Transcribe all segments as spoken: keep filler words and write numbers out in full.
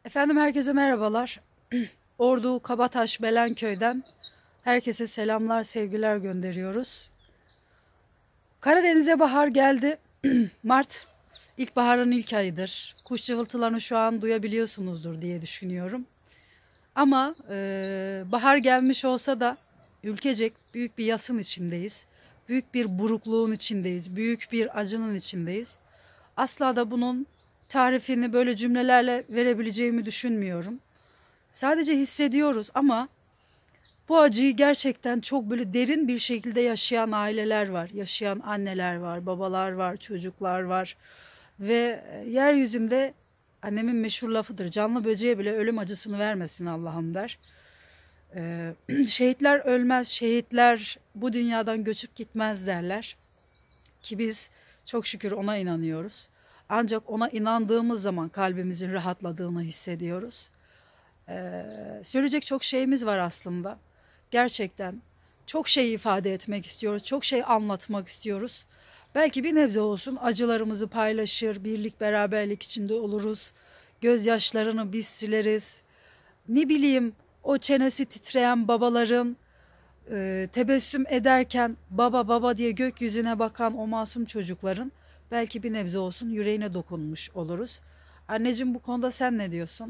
Efendim herkese merhabalar. Ordu Kabataş Belenköy'den herkese selamlar, sevgiler gönderiyoruz. Karadeniz'e bahar geldi. Mart ilkbaharın ilk ayıdır. Kuş cıvıltılarını şu an duyabiliyorsunuzdur diye düşünüyorum. Ama e, bahar gelmiş olsa da ülkecek büyük bir yasın içindeyiz. Büyük bir burukluğun içindeyiz. Büyük bir acının içindeyiz. Asla da bunun tarifini böyle cümlelerle verebileceğimi düşünmüyorum. Sadece hissediyoruz ama bu acıyı gerçekten çok böyle derin bir şekilde yaşayan aileler var. Yaşayan anneler var, babalar var, çocuklar var. Ve yeryüzünde annemin meşhur lafıdır. Canlı böceğe bile ölüm acısını vermesin Allah'ım der. Ee, şehitler ölmez, şehitler bu dünyadan göçüp gitmez derler. Ki biz çok şükür ona inanıyoruz. Ancak ona inandığımız zaman kalbimizin rahatladığını hissediyoruz. Ee, söyleyecek çok şeyimiz var aslında. Gerçekten çok şey ifade etmek istiyoruz, çok şey anlatmak istiyoruz. Belki bir nebze olsun acılarımızı paylaşır, birlik beraberlik içinde oluruz. Gözyaşlarını biz sileriz. Ne bileyim o çenesi titreyen babaların e, tebessüm ederken baba baba diye gökyüzüne bakan o masum çocukların belki bir nebze olsun yüreğine dokunmuş oluruz. Anneciğim bu konuda sen ne diyorsun?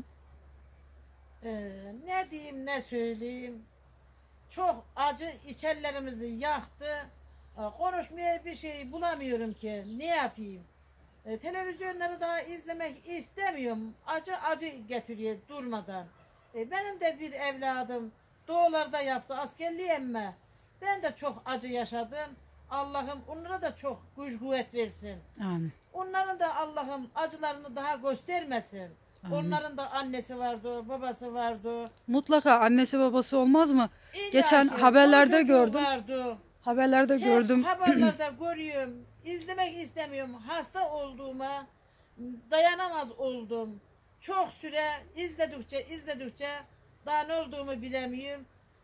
Ee, ne diyeyim ne söyleyeyim. Çok acı içerlerimizi yaktı. Ee, Konuşmaya bir şey bulamıyorum ki. Ne yapayım? Ee, televizyonları daha izlemek istemiyorum. Acı acı getiriyor durmadan. Ee, benim de bir evladım doğularda yaptı askerliği emme. Ben de çok acı yaşadım. Allah'ım onlara da çok güç kuvvet versin. Amin. Onların da Allah'ım acılarını daha göstermesin. Amin. Onların da annesi vardı, babası vardı. Mutlaka annesi babası olmaz mı? İlla Geçen ki haberlerde çocuğu gördüm. vardı. Haberlerde Hep gördüm. haberlerde görüyorum. İzlemek istemiyorum. Hasta olduğuma dayanamaz oldum. Çok süre izledikçe izledikçe daha ne olduğumu bilemiyorum.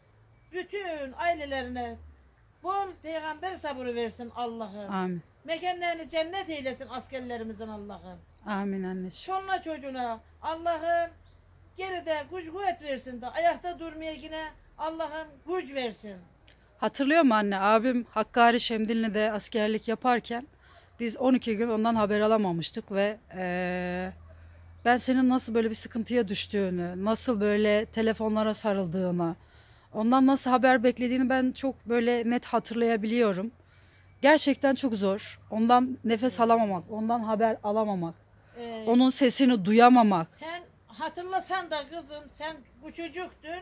Bütün ailelerine bol peygamber sabrı versin Allah'ım. Amin. Mekanlarını cennet eylesin askerlerimizin Allah'ım. Amin anneciğim. Çoluna çocuğuna Allah'ım geride güç kuvvet versin de ayakta durmaya yine Allah'ım güç versin. Hatırlıyor musun anne? Abim Hakkari Şemdinli'de askerlik yaparken biz on iki gün ondan haber alamamıştık ve eee, ben senin nasıl böyle bir sıkıntıya düştüğünü, nasıl böyle telefonlara sarıldığını, ondan nasıl haber beklediğini ben çok böyle net hatırlayabiliyorum. Gerçekten çok zor. Ondan nefes alamamak, ondan haber alamamak, Ee, onun sesini duyamamak. Sen hatırlasan da kızım sen bu çocuktun.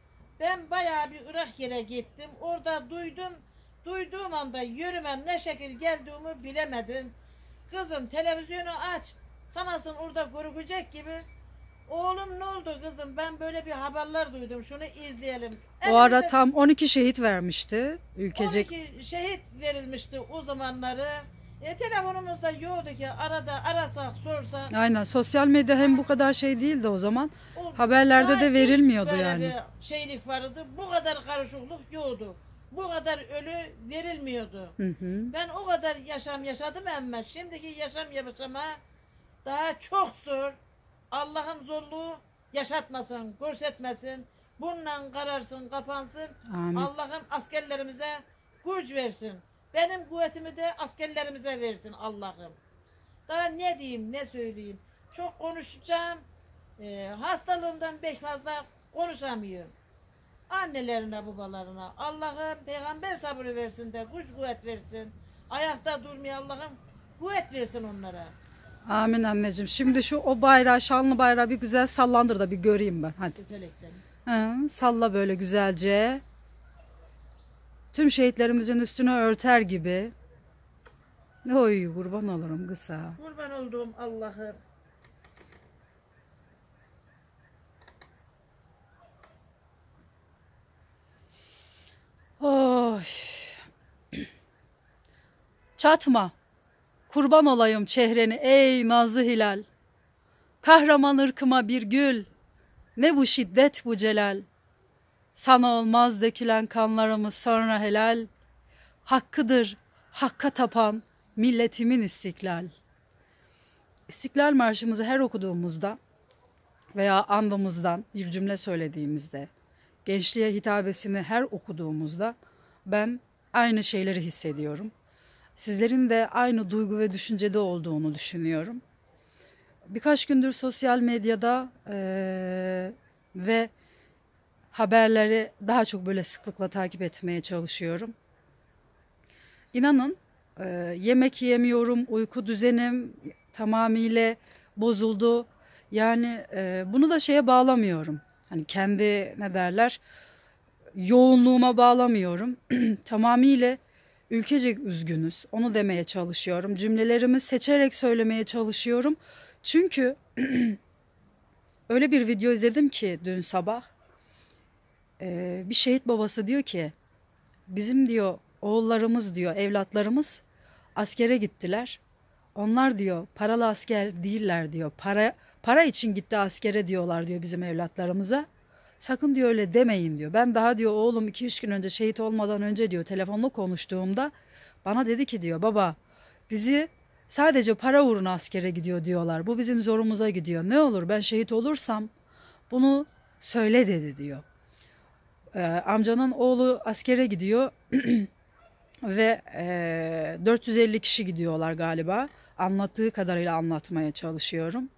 Ben bayağı bir Irak yere gittim. Orada duydum. Duyduğum anda yürümen ne şekil geldiğimi bilemedim. Kızım televizyonu aç. Sanasın orada görükecek gibi. Oğlum ne oldu kızım? Ben böyle bir haberler duydum. Şunu izleyelim. O ara Elimizde tam on iki şehit vermişti ülkecek. on iki şehit verilmişti o zamanları. E, telefonumuzda yoktu ki arada arasak sorsak. Aynen, sosyal medya hem bu kadar şey değildi o zaman. O Haberlerde daha de ilk verilmiyordu böyle yani. bir şeylik vardı. Bu kadar karışıklık yoktu. Bu kadar ölü verilmiyordu. Hı hı. Ben o kadar yaşam yaşadım ama şimdiki yaşam yaşama daha çok zor. Allah'ım zorluğu yaşatmasın, görsetmesin. Bununla kararsın, kapansın. Amin. Allah'ım askerlerimize güç versin. Benim kuvvetimi de askerlerimize versin Allah'ım. Daha ne diyeyim, ne söyleyeyim. Çok konuşacağım. Ee, hastalığımdan pek fazla konuşamıyorum. Annelerine, babalarına Allah'ım peygamber sabrı versin de güç kuvvet versin. Ayakta durmaya Allah'ım kuvvet versin onlara. Amin anneciğim. Şimdi şu o bayrağı, şanlı bayrağı bir güzel sallandır da bir göreyim ben. Hadi. Ötelekten. Hı, salla böyle güzelce. Tüm şehitlerimizin üstüne örter gibi. Oy kurban olurum kısa. Kurban olduğum Allah'ım. Oy. Çatma. Kurban olayım çehreni ey nazlı hilal. Kahraman ırkıma bir gül. Ne bu şiddet bu celal. Sana olmaz dökülen kanlarımız sonra helal. Hakkıdır hakka tapan milletimin istiklal. İstiklal Marşımızı her okuduğumuzda veya andımızdan bir cümle söylediğimizde, gençliğe hitabesini her okuduğumuzda ben aynı şeyleri hissediyorum. Sizlerin de aynı duygu ve düşüncede olduğunu düşünüyorum. Birkaç gündür sosyal medyada eee, ve haberleri daha çok böyle sıklıkla takip etmeye çalışıyorum. İnanın e, yemek yemiyorum, uyku düzenim tamamıyla bozuldu. Yani e, bunu da şeye bağlamıyorum. Hani kendi ne derler yoğunluğuma bağlamıyorum. Tamamıyla ülkecek üzgünüz. Onu demeye çalışıyorum. Cümlelerimi seçerek söylemeye çalışıyorum. Çünkü öyle bir video izledim ki dün sabah. E, bir şehit babası diyor ki bizim diyor oğullarımız diyor evlatlarımız askere gittiler. Onlar diyor paralı asker değiller diyor. Para para için gitti askere diyorlar diyor bizim evlatlarımıza. Sakın diyor öyle demeyin diyor. Ben daha diyor oğlum iki üç gün önce şehit olmadan önce diyor telefonla konuştuğumda bana dedi ki diyor baba bizi sadece para uğruna askere gidiyor diyorlar. Bu bizim zorumuza gidiyor. Ne olur ben şehit olursam bunu söyle dedi diyor. Ee, amcanın oğlu askere gidiyor ve e, dört yüz elli kişi gidiyorlar galiba. Anlattığı kadarıyla anlatmaya çalışıyorum.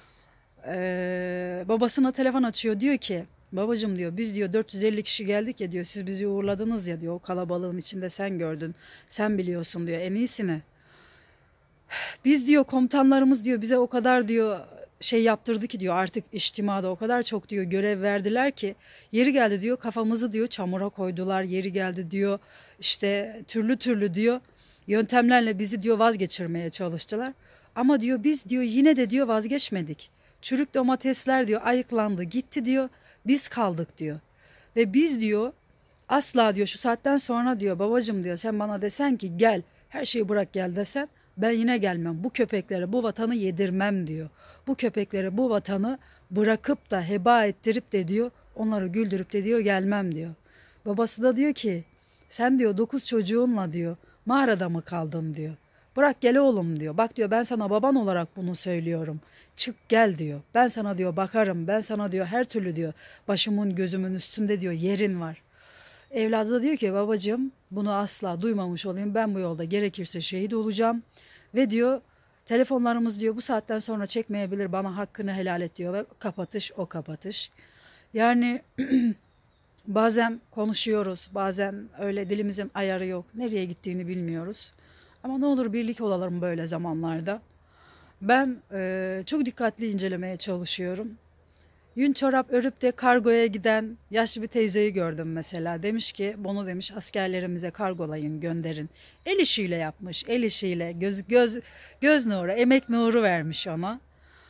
Ee, babasına telefon açıyor diyor ki babacığım diyor biz diyor dört yüz elli kişi geldik ya diyor siz bizi uğurladınız ya diyor o kalabalığın içinde sen gördün sen biliyorsun diyor en iyisini. Biz diyor komutanlarımız diyor bize o kadar diyor şey yaptırdı ki diyor artık içtimada o kadar çok diyor görev verdiler ki yeri geldi diyor kafamızı diyor çamura koydular yeri geldi diyor işte türlü türlü diyor yöntemlerle bizi diyor vazgeçirmeye çalıştılar. Ama diyor biz diyor yine de diyor vazgeçmedik. Çürük domatesler diyor ayıklandı gitti diyor biz kaldık diyor. Ve biz diyor asla diyor şu saatten sonra diyor babacığım diyor sen bana desen ki gel her şeyi bırak gel desen ben yine gelmem. Bu köpeklere bu vatanı yedirmem diyor. Bu köpeklere bu vatanı bırakıp da heba ettirip de diyor onları güldürüp de diyor gelmem diyor. Babası da diyor ki sen diyor dokuz çocuğunla diyor mağarada mı kaldın diyor. Bırak gel oğlum diyor. Bak diyor ben sana baban olarak bunu söylüyorum. Çık gel diyor. Ben sana diyor bakarım. Ben sana diyor her türlü diyor başımın gözümün üstünde diyor yerin var. Evladı da diyor ki babacığım bunu asla duymamış olayım. Ben bu yolda gerekirse şehit olacağım. Ve diyor telefonlarımız diyor bu saatten sonra çekmeyebilir bana hakkını helal et diyor. Ve kapatış o kapatış. Yani bazen konuşuyoruz bazen öyle dilimizin ayarı yok. Nereye gittiğini bilmiyoruz. Ama ne olur birlik olalım böyle zamanlarda. Ben e, çok dikkatli incelemeye çalışıyorum. Yün çorap örüp de kargoya giden yaşlı bir teyzeyi gördüm mesela. Demiş ki bunu demiş askerlerimize kargolayın gönderin. El işiyle yapmış el işiyle göz, göz, göz nuru emek nuru vermiş ona.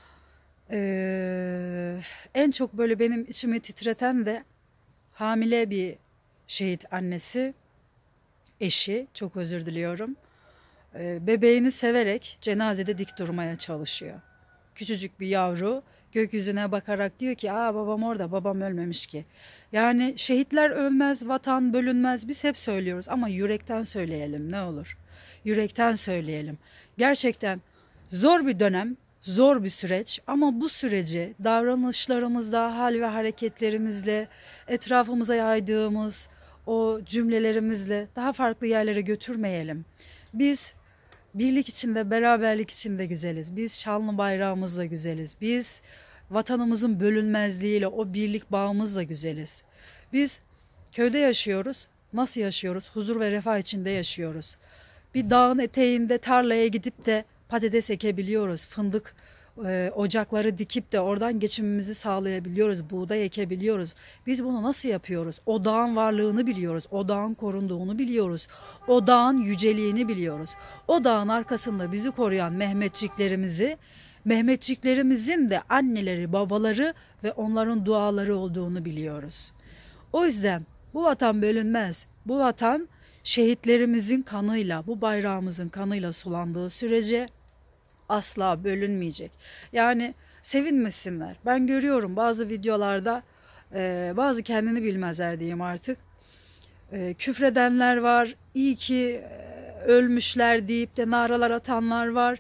Ee, en çok böyle benim içimi titreten de hamile bir şehit annesi eşi çok özür diliyorum. Ee, bebeğini severek cenazede dik durmaya çalışıyor. Küçücük bir yavru gökyüzüne bakarak diyor ki aa babam orada babam ölmemiş ki. Yani şehitler ölmez vatan bölünmez biz hep söylüyoruz ama yürekten söyleyelim ne olur. Yürekten söyleyelim. Gerçekten zor bir dönem zor bir süreç ama bu süreci davranışlarımızda hal ve hareketlerimizle etrafımıza yaydığımız o cümlelerimizle daha farklı yerlere götürmeyelim. Biz birlik içinde, beraberlik içinde güzeliz. Biz şanlı bayrağımızla güzeliz. Biz vatanımızın bölünmezliğiyle, o birlik bağımızla güzeliz. Biz köyde yaşıyoruz. Nasıl yaşıyoruz? Huzur ve refah içinde yaşıyoruz. Bir dağın eteğinde tarlaya gidip de patates ekebiliyoruz. Fındık e, ocakları dikip de oradan geçimimizi sağlayabiliyoruz. Buğday ekebiliyoruz. Biz bunu nasıl yapıyoruz? O dağın varlığını biliyoruz. O dağın korunduğunu biliyoruz. O dağın yüceliğini biliyoruz. O dağın arkasında bizi koruyan Mehmetçiklerimizi, Mehmetçiklerimizin de anneleri, babaları ve onların duaları olduğunu biliyoruz. O yüzden bu vatan bölünmez. Bu vatan şehitlerimizin kanıyla, bu bayrağımızın kanıyla sulandığı sürece asla bölünmeyecek. Yani sevinmesinler. Ben görüyorum bazı videolarda e, bazı kendini bilmezler diyeyim artık. E, küfredenler var. İyi ki e, ölmüşler deyip de naralar atanlar var.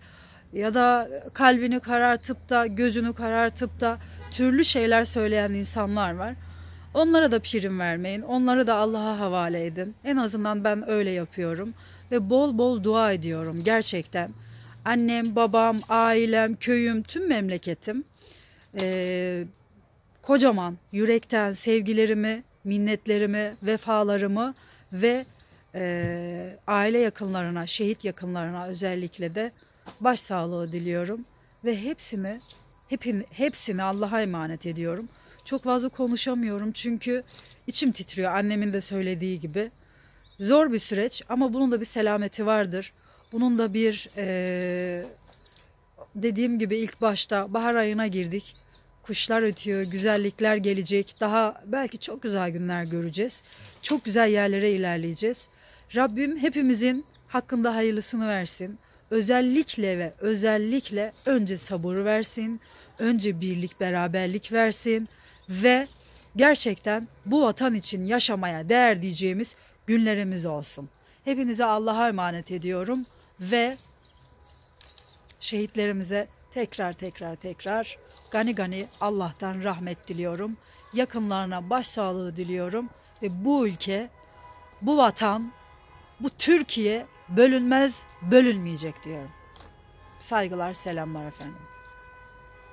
ya da kalbini karartıp da gözünü karartıp da türlü şeyler söyleyen insanlar var. Onlara da prim vermeyin. Onları da Allah'a havale edin. En azından ben öyle yapıyorum. Ve bol bol dua ediyorum gerçekten. Annem, babam, ailem, köyüm, tüm memleketim. Ee, kocaman yürekten sevgilerimi, minnetlerimi, vefalarımı ve e, aile yakınlarına, şehit yakınlarına özellikle de başsağlığı diliyorum. Ve hepsini, hepin, hepsini Allah'a emanet ediyorum. Çok fazla konuşamıyorum çünkü içim titriyor, annemin de söylediği gibi. Zor bir süreç ama bunun da bir selameti vardır. Bunun da bir e, dediğim gibi ilk başta bahar ayına girdik. Kuşlar ötüyor, güzellikler gelecek. Daha belki çok güzel günler göreceğiz. Çok güzel yerlere ilerleyeceğiz. Rabbim hepimizin hakkında hayırlısını versin. Özellikle ve özellikle önce sabır versin. Önce birlik, beraberlik versin. Ve gerçekten bu vatan için yaşamaya değer diyeceğimiz günlerimiz olsun. Hepinize Allah'a emanet ediyorum ve şehitlerimize tekrar tekrar tekrar gani gani Allah'tan rahmet diliyorum. Yakınlarına başsağlığı diliyorum ve bu ülke, bu vatan, bu Türkiye bölünmez, bölünmeyecek diyorum. Saygılar, selamlar efendim.